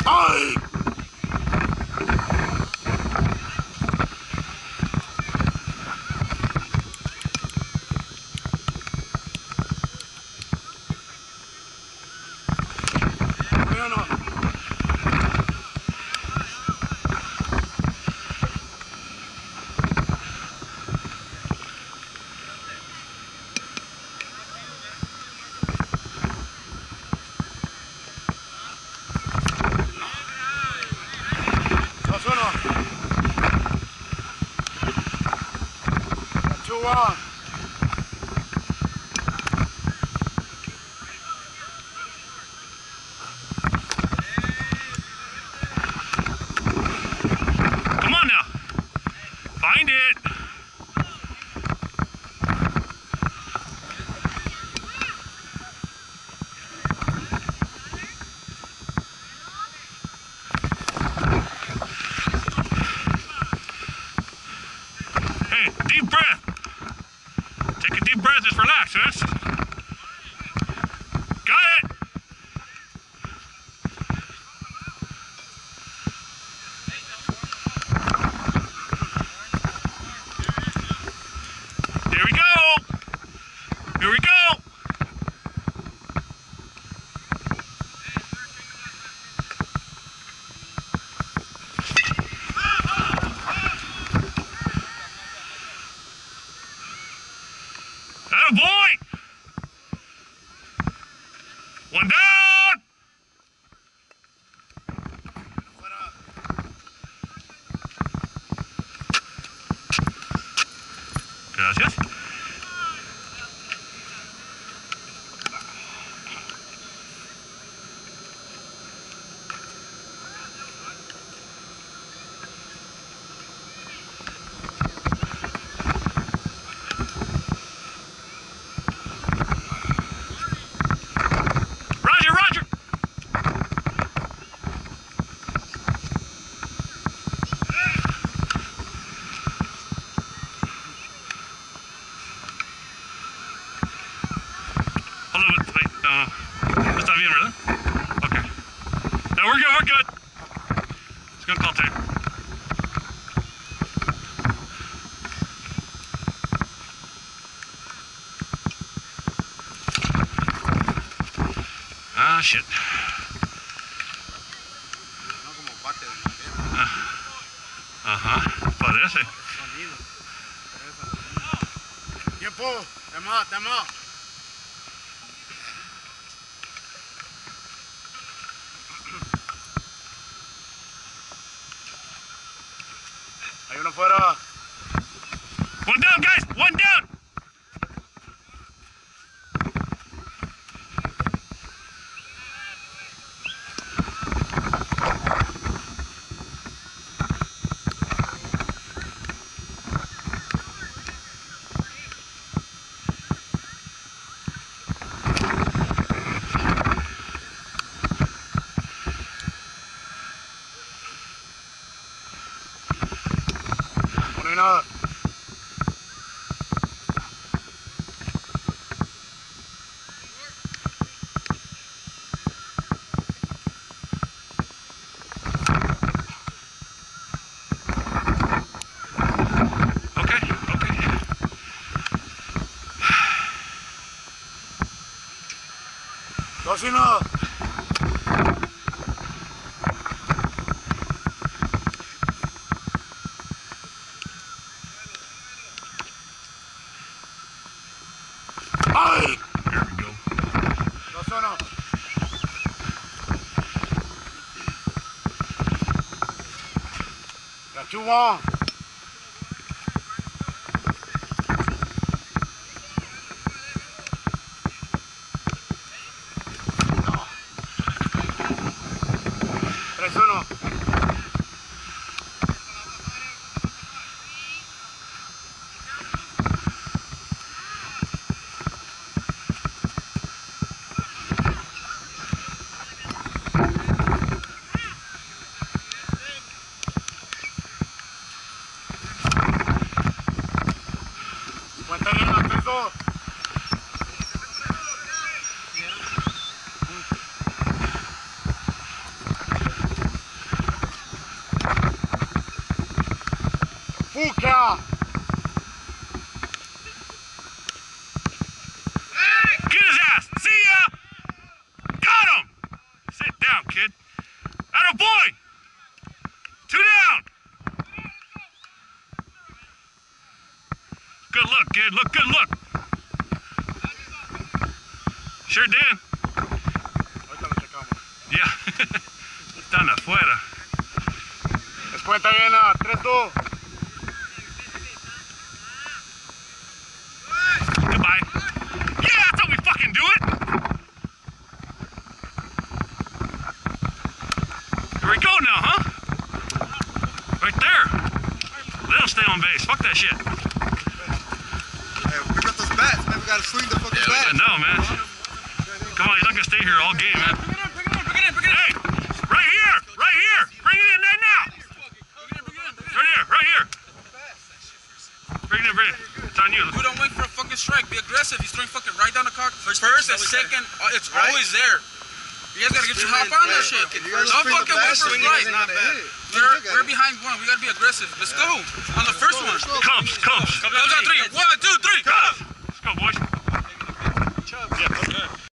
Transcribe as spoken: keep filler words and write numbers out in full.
¡Ay! One. Come on now. Find it. Hey, deep breath. Take a deep breath, just relax, yes? Got it! Here we go! Here we go! Atta boy! One down! Gracias. Uh, that's not bien, ¿verdad? Okay. No, we're good, we're good. It's gonna call time. Ah, shit. Uh, Ajá, parece. Tiempo, time out, time out. Hay uno fuera. One down, guys, one down. Nada. Okay, okay. Dos y nada. ¡Ay! Here we go. Dos uno. Got two one. Tres uno. Cuéntale los tres dos. down, kid. Atta boy! Two down! Good look, kid. Look, good look. Sure did. Ahorita lo checamos. Yeah. Están afuera. Descuenta bien a tres dos. Goodbye. Yeah, that's how we fucking do it. Here we go now, huh? Right there. They'll stay on base. Fuck that shit. Hey, pick up those bats, man. We gotta swing the fucking I bats. know, man. Come on, he's not gonna stay here all game, man. Hey, right here, right here. Bring it in right now. Right here, right here. Bring it in, bring it. It's on you. Dude, don't wait for a fucking strike. Be aggressive. He's throwing fucking right down the cock. First, first and second, uh, it's Right. always there. You guys gotta get your hop on that shit. You guys Don't swing the fucking wait bats, for a swing it, strike. it's not bad. We're, we're behind one. We gotta be aggressive. Let's go. On the first one. Cubs, Cubs. Cubs on three. One, two, three. Go. Let's go, boys.